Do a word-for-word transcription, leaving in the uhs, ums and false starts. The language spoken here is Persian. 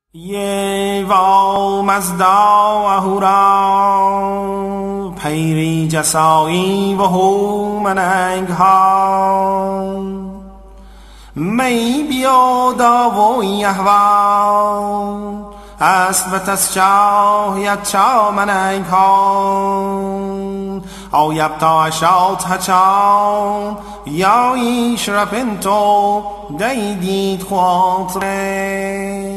یه و مزدا و هورا پیری جسایی و هومننگ ها می بیادا و یهوا است و تسچاه یچا مننگ ها او یبتا شاوت هچا یا ایش رپنتو دیدید خواطره